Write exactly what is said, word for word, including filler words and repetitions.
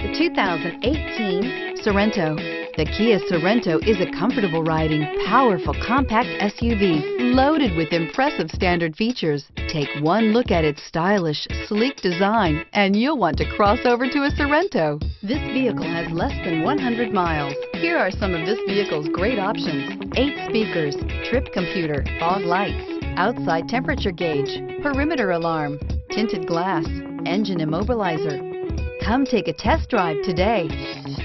the two thousand eighteen Sorento. The Kia Sorento is a comfortable riding, powerful compact S U V loaded with impressive standard features. Take one look at its stylish, sleek design and you'll want to cross over to a Sorento. This vehicle has less than one hundred miles. Here are some of this vehicle's great options: eight speakers, trip computer, fog lights, outside temperature gauge, perimeter alarm, tinted glass, engine immobilizer. Come take a test drive today.